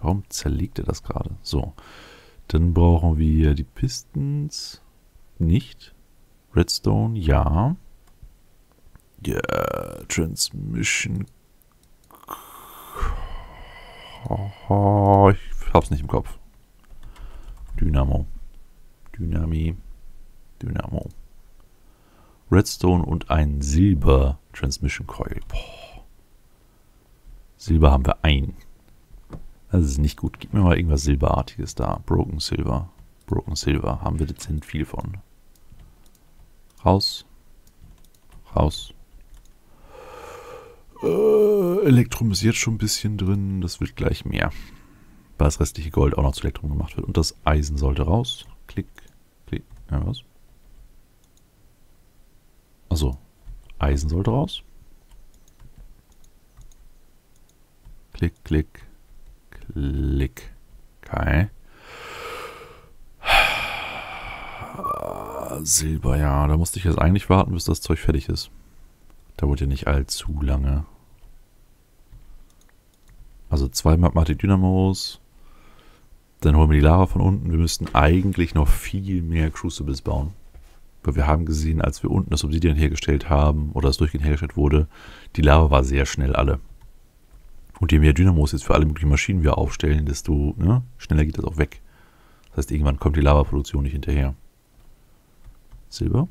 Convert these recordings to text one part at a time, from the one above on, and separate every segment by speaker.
Speaker 1: Warum zerlegt er das gerade? So. Dann brauchen wir die Pistons. Nicht. Redstone, ja. Ja, Transmission. Oh, ich hab's nicht im Kopf. Dynamo. Dynamo. Redstone und ein Silber Transmission Coil. Boah. Silber haben wir ein. Das ist nicht gut. Gib mir mal irgendwas Silberartiges da. Broken Silver. Haben wir dezent viel von. Raus. Elektrum ist jetzt schon ein bisschen drin. Das wird gleich mehr. Weil das restliche Gold auch noch zu Elektrum gemacht wird. Und das Eisen sollte raus. Klick. Ja, was? Also, Eisen sollte raus. Klick. Okay. Silber, ja. Da musste ich jetzt eigentlich warten, bis das Zeug fertig ist. Dauert ja nicht allzu lange. Also 2 Magmatic Dynamos. Dann holen wir die Lava von unten. Wir müssten eigentlich noch viel mehr Crucibles bauen. Weil wir haben gesehen, als wir unten das Obsidian hergestellt haben, oder das durchgehend hergestellt wurde, die Lava war sehr schnell alle. Und je mehr Dynamos jetzt für alle möglichen Maschinen wir aufstellen, desto schneller geht das auch weg. Das heißt, irgendwann kommt die Lavaproduktion nicht hinterher. Silber.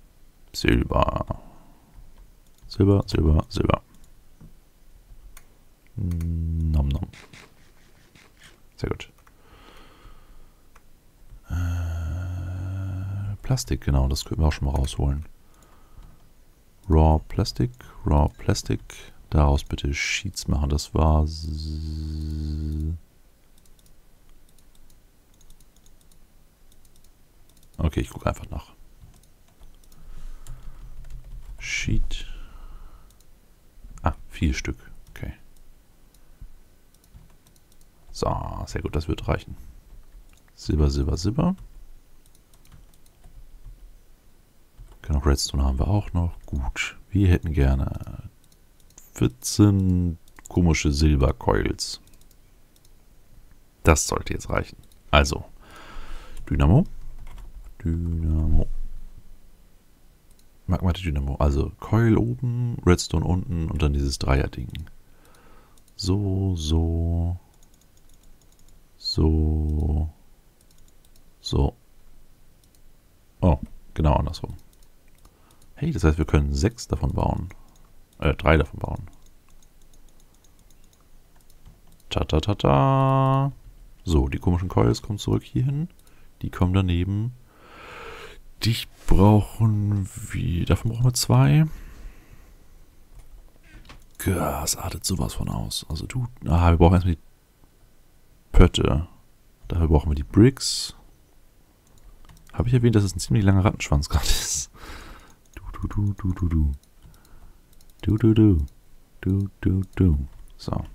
Speaker 1: Nom. Sehr gut. Plastik, genau, das können wir auch schon mal rausholen. Raw Plastic. Daraus bitte Sheets machen. Das war... Okay, ich gucke einfach nach. Sheet. 4 Stück. Okay. So, sehr gut, das wird reichen. Silber. Genug Redstone haben wir auch noch. Gut, wir hätten gerne 14 komische Silbercoils. Das sollte jetzt reichen. Also, Dynamo. Magmatic Dynamo. Also Coil oben, Redstone unten und dann dieses Dreier-Ding. So. Oh, genau andersrum. Hey, das heißt, wir können 6 davon bauen. 3 davon bauen. Ta. So, die komischen Coils kommen zurück hierhin. Die kommen daneben. Dich brauchen wir... Davon brauchen wir 2. Das artet sowas von aus. Also wir brauchen erstmal die Pötte. Dafür brauchen wir die Bricks. Habe ich erwähnt, dass es ein ziemlich langer Rattenschwanz gerade ist? So.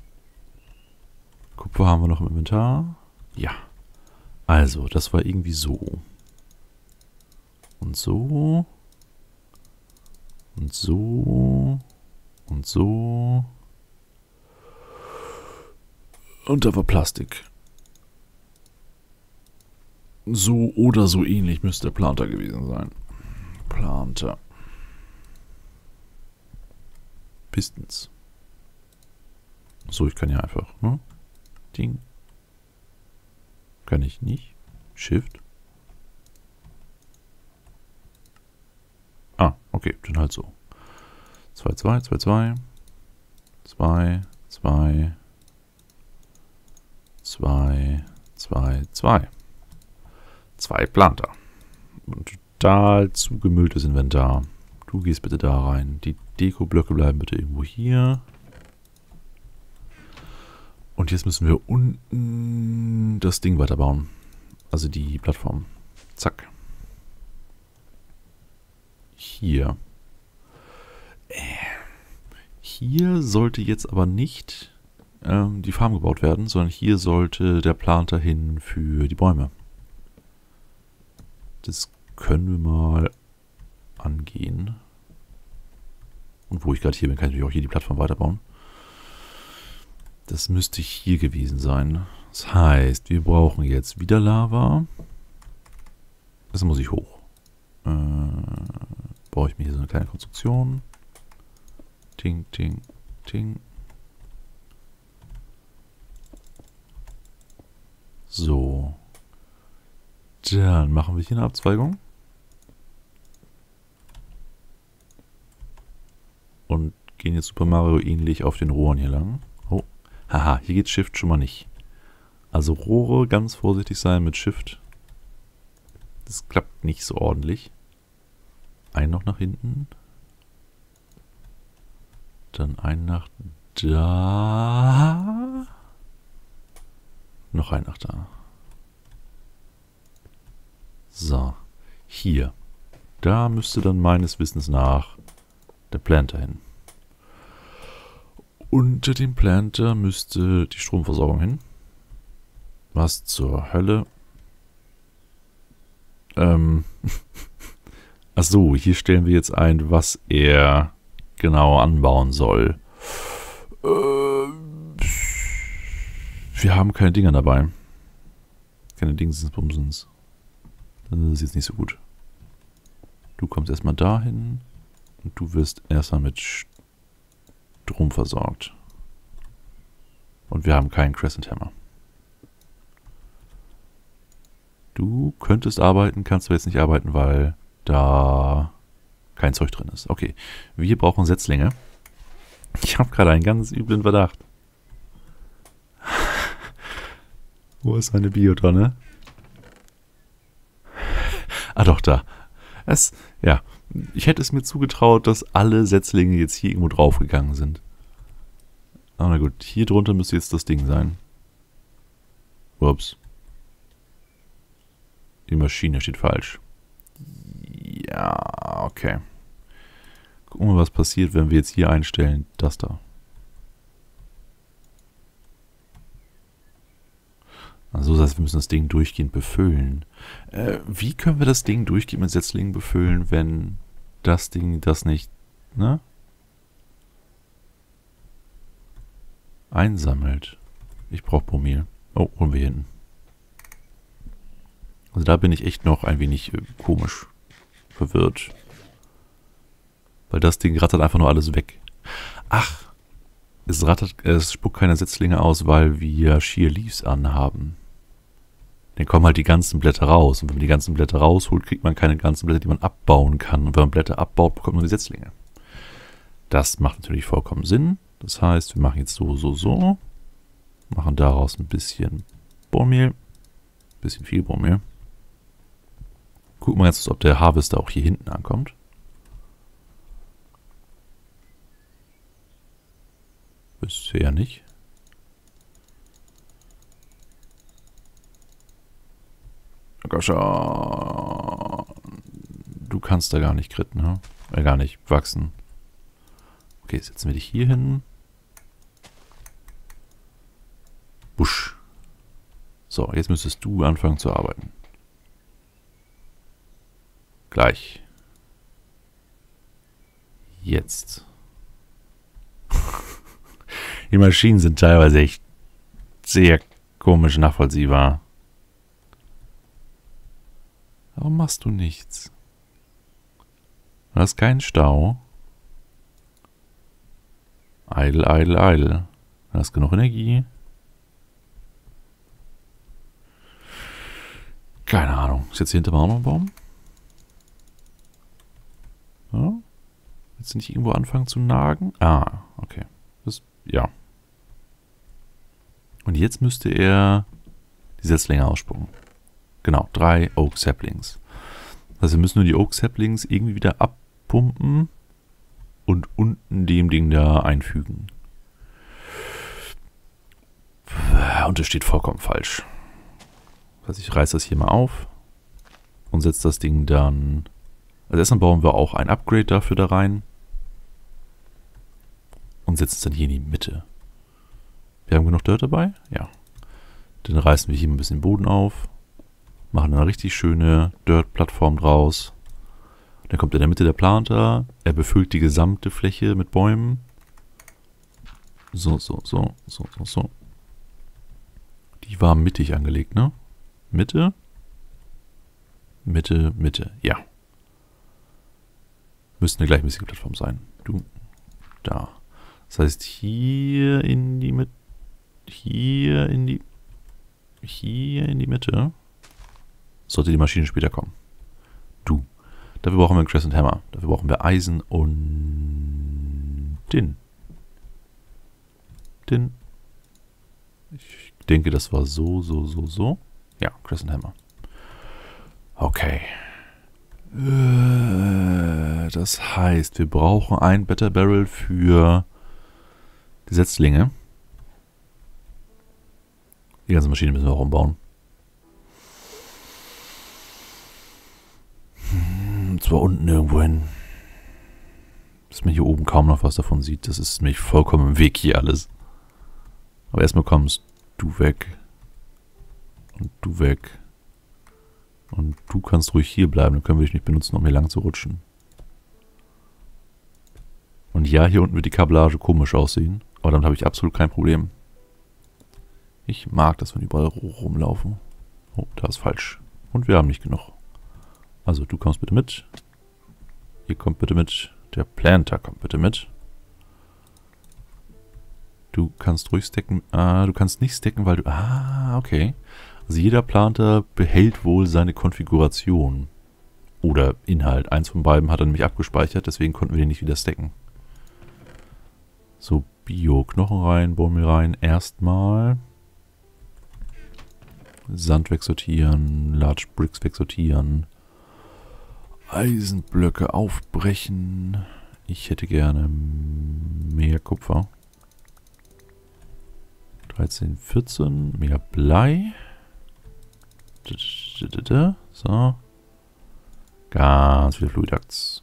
Speaker 1: Kupfer haben wir noch im Inventar. Ja. Also, das war irgendwie so. Und so. Und da war Plastik. So oder so ähnlich müsste der Planter gewesen sein. Planter. Pistons. So, ich kann ja einfach, Ding. Kann ich nicht. Shift. Okay, dann halt so. 2. 2 Planter. Und total zugemülltes Inventar. Du gehst bitte da rein. Die Deko-Blöcke bleiben bitte irgendwo hier. Und jetzt müssen wir unten das Ding weiterbauen. Also die Plattform. Zack. Hier. Hier sollte jetzt aber nicht die Farm gebaut werden, sondern hier sollte der Planter hin für die Bäume. Das können wir mal angehen. Und wo ich gerade hier bin, kann ich natürlich auch hier die Plattform weiterbauen. Das müsste hier gewesen sein. Das heißt, wir brauchen jetzt wieder Lava. Das muss ich hoch. Brauche ich mir hier so eine kleine Konstruktion. Ting, ting, ting. So. Dann machen wir hier eine Abzweigung. Und gehen jetzt Super Mario ähnlich auf den Rohren hier lang. Oh, haha, hier geht Shift schon mal nicht. Also Rohre, ganz vorsichtig sein mit Shift. Das klappt nicht so ordentlich. Einen noch nach hinten. Dann einen nach da. Noch einen nach da. So, hier. Da müsste dann meines Wissens nach der Planter hin. Unter dem Planter müsste die Stromversorgung hin. Was zur Hölle? Achso, hier stellen wir jetzt ein, was er genau anbauen soll. Wir haben keine Dinger dabei. Keine Dingsens-Bumsens. Das ist jetzt nicht so gut. Du kommst erstmal dahin und du wirst erstmal mit Strom versorgt. Und wir haben keinen Crescent Hammer. Du könntest arbeiten, kannst aber jetzt nicht arbeiten, weil da kein Zeug drin ist. Okay, wir brauchen Setzlinge. Ich habe gerade einen ganz üblen Verdacht. Wo ist meine Biotonne? Ah doch, da. Ja, ich hätte es mir zugetraut, dass alle Setzlinge jetzt hier irgendwo draufgegangen sind. Aber na gut, hier drunter müsste jetzt das Ding sein. Ups. Die Maschine steht falsch. Ja, okay. Gucken wir mal, was passiert, wenn wir jetzt hier einstellen. Das da. Also das heißt, wir müssen das Ding durchgehend befüllen. Wie können wir das Ding durchgehend mit Setzlingen befüllen, wenn das Ding das nicht, ne? Einsammelt. Ich brauche Promil. Oh, holen wir hier hinten. Also da bin ich echt noch ein wenig komisch verwirrt. Weil das Ding rattert einfach nur alles weg. Ach, es spuckt keine Setzlinge aus, weil wir Sheer Leaves anhaben. Dann kommen halt die ganzen Blätter raus. Und wenn man die ganzen Blätter rausholt, kriegt man keine ganzen Blätter, die man abbauen kann. Und wenn man Blätter abbaut, bekommt man die Setzlinge. Das macht natürlich vollkommen Sinn. Das heißt, wir machen jetzt so. Machen daraus ein bisschen Bohrmehl. Ein bisschen viel Bohrmehl. Gucken wir jetzt, ob der Harvester auch hier hinten ankommt. Bisher nicht. Goscha. Du kannst da gar nicht kritten, ne? Gar nicht wachsen. Okay, setzen wir dich hier hin. Busch. So, jetzt müsstest du anfangen zu arbeiten. Gleich. Jetzt. Die Maschinen sind teilweise echt sehr komisch nachvollziehbar. Warum machst du nichts? Du hast keinen Stau. Idle. Du hast genug Energie. Keine Ahnung. Ist jetzt hier hinter mir auch noch ein Baum? Ja? Willst du nicht irgendwo anfangen zu nagen? Ah, okay. Ja. Und jetzt müsste er die Setzlinge ausspucken. Genau, 3 Oak Saplings. Also wir müssen nur die Oak Saplings irgendwie wieder abpumpen und unten dem Ding da einfügen. Und das steht vollkommen falsch. Also ich reiße das hier mal auf und setze das Ding dann... Also erstmal bauen wir auch ein Upgrade dafür da rein. Und setzen es dann hier in die Mitte. Wir haben genug Dirt dabei? Ja. Dann reißen wir hier ein bisschen Boden auf. Machen eine richtig schöne Dirt-Plattform draus. Dann kommt in der Mitte der Planter. Er befüllt die gesamte Fläche mit Bäumen. So. Die war mittig angelegt, ne? Mitte. Ja. Müsste eine gleichmäßige Plattform sein. Du. Da. Das heißt, hier in die Mitte. Hier in die Mitte. Sollte die Maschine später kommen. Du. Dafür brauchen wir einen Crescent Hammer. Dafür brauchen wir Eisen und Tin. Ich denke, das war so. Ja, Crescent Hammer. Okay. Das heißt, wir brauchen ein Better Barrel für die Setzlinge. Die ganze Maschine müssen wir auch umbauen. Und zwar unten irgendwo hin. Dass man hier oben kaum noch was davon sieht. Das ist nämlich vollkommen im Weg hier alles. Aber erstmal kommst du weg. Und du weg. Und du kannst ruhig hier bleiben. Dann können wir dich nicht benutzen, um hier lang zu rutschen. Und ja, hier unten wird die Kabellage komisch aussehen. Aber damit habe ich absolut kein Problem. Ich mag das, wenn überall rumlaufen. Oh, da ist falsch. Und wir haben nicht genug. Also, du kommst bitte mit. Ihr kommt bitte mit. Der Planter kommt bitte mit. Du kannst ruhig stacken. Du kannst nicht stacken, weil du... okay. Also jeder Planter behält wohl seine Konfiguration. Oder Inhalt. Eins von beiden hat er nämlich abgespeichert, deswegen konnten wir den nicht wieder stacken. So, Bio-Knochen rein, Bäume rein. Erstmal Sand wegsortieren, Large Bricks wegsortieren. Eisenblöcke aufbrechen. Ich hätte gerne mehr Kupfer. 13, 14, mehr Blei. So. Ganz viele Fluidax.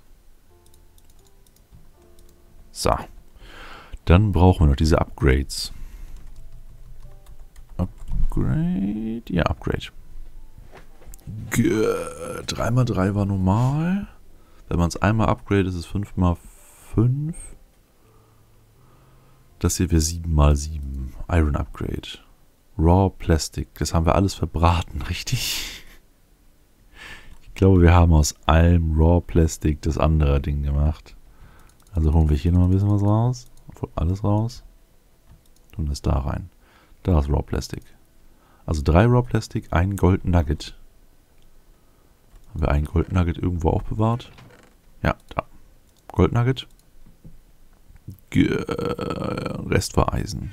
Speaker 1: So. Dann brauchen wir noch diese Upgrades. Upgrade? Ja, Upgrade. 3x3 war normal. Wenn man es einmal upgradet, ist es 5x5. Das hier wäre 7x7. Iron Upgrade. Raw Plastic. Das haben wir alles verbraten, richtig? Ich glaube, wir haben aus allem Raw Plastic das andere Ding gemacht. Also holen wir hier noch ein bisschen was raus. Alles raus. Tun das da rein. Da ist Raw Plastic. Also 3 Raw Plastic, ein Gold Nugget. Haben wir einen Gold Nugget irgendwo aufbewahrt? Ja, da. Gold Nugget. Rest war Eisen.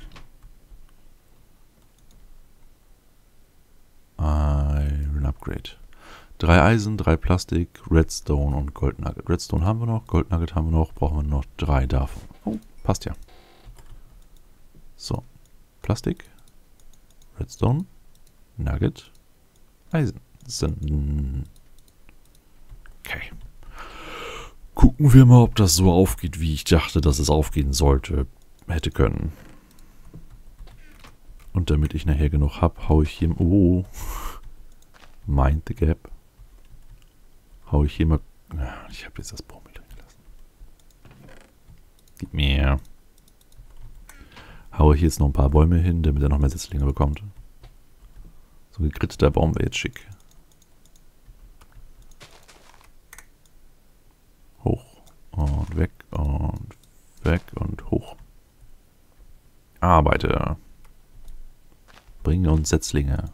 Speaker 1: Iron Upgrade. 3 Eisen, 3 Plastik, Redstone und Gold Nugget. Redstone haben wir noch, Gold Nugget haben wir noch, brauchen wir noch 3 davon. Oh, passt ja. So, Plastik, Redstone, Nugget, Eisen. Okay. Gucken wir mal, ob das so aufgeht, wie ich dachte, dass es aufgehen sollte, hätte können. Und damit ich nachher genug habe, haue ich hier... Oh. Mind the Gap. Haue ich hier mal... Ich habe jetzt das Baumel drin gelassen. Gib mir. Haue ich jetzt noch ein paar Bäume hin, damit er noch mehr Setzlinge bekommt. So ein gegritteter Baum wäre jetzt schick. Hoch und weg und hoch. Arbeite. Bringen uns Setzlinge.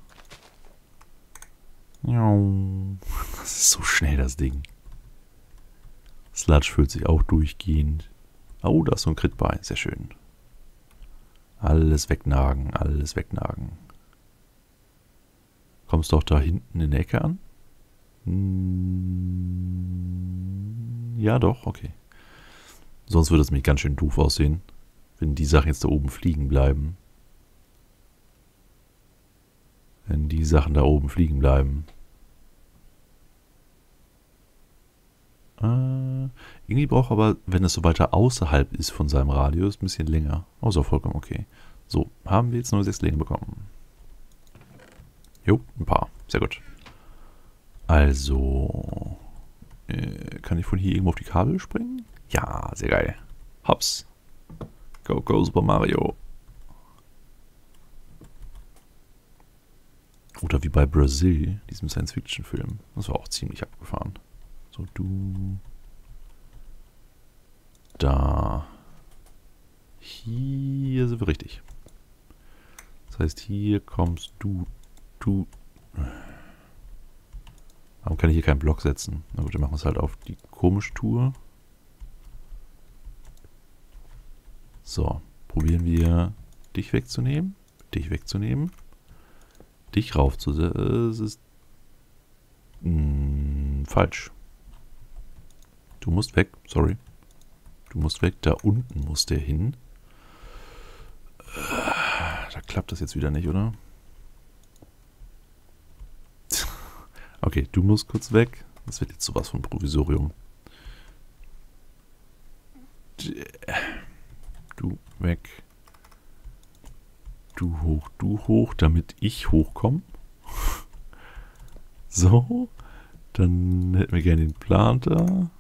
Speaker 1: Das ist so schnell, das Ding. Sludge fühlt sich auch durchgehend. Oh, da ist so ein Crit bei. Sehr schön. Alles wegnagen, alles wegnagen. Kommst du auch da hinten in der Ecke an? Ja, doch, okay. Sonst würde es mich ganz schön doof aussehen, wenn die Sachen jetzt da oben fliegen bleiben. Wenn die Sachen da oben fliegen bleiben. Irgendwie braucht aber, wenn es so weiter außerhalb ist von seinem Radius, ein bisschen länger. Oh, ist auch vollkommen okay. So, haben wir jetzt nur 6 Längen bekommen. Jo, ein paar. Sehr gut. Also, kann ich von hier irgendwo auf die Kabel springen? Ja, sehr geil. Hops. Go, go, Super Mario. Oder wie bei Brazil, diesem Science-Fiction-Film. Das war auch ziemlich abgefahren. So, du. Da. Hier sind wir richtig. Das heißt, hier kommst du. Warum kann ich hier keinen Block setzen? Na gut, dann machen wir es halt auf die komische Tour. So, probieren wir dich wegzunehmen. Dich wegzunehmen. Dich raufzusetzen. Falsch. Du musst weg, sorry. Du musst weg, da unten muss der hin. Da klappt das jetzt wieder nicht, oder? Okay, du musst kurz weg. Das wird jetzt sowas von Provisorium. Du weg. Du hoch, damit ich hochkomme. So. Dann hätten wir gerne den Planter,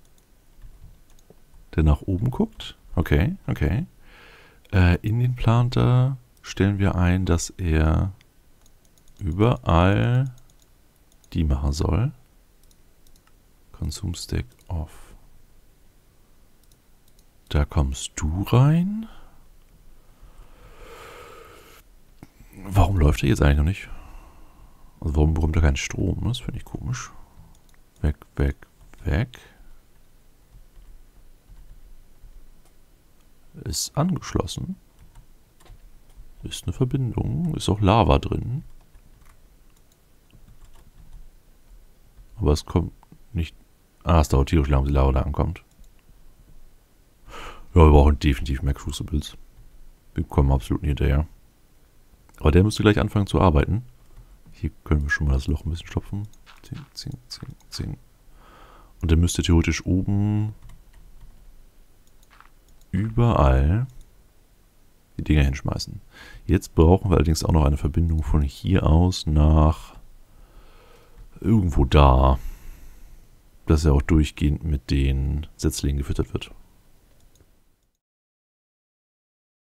Speaker 1: der nach oben guckt. Okay, okay. In den Planter stellen wir ein, dass er überall die machen soll. Consume Stack off. Da kommst du rein. Warum läuft er jetzt eigentlich noch nicht? Also warum bekommt er keinen Strom? Das finde ich komisch. Weg, weg, weg. Ist angeschlossen. Ist eine Verbindung. Ist auch Lava drin. Aber es kommt nicht... Ah, es dauert tierisch lang, bis die Lava da ankommt. Ja, wir brauchen definitiv mehr Crucibles. Wir kommen absolut nicht hinterher. Aber der müsste gleich anfangen zu arbeiten. Hier können wir schon mal das Loch ein bisschen stopfen. Zing, zing, zing, zing. Und der müsste theoretisch oben überall die Dinger hinschmeißen. Jetzt brauchen wir allerdings auch noch eine Verbindung von hier aus nach irgendwo da, dass er auch durchgehend mit den Setzlingen gefüttert wird.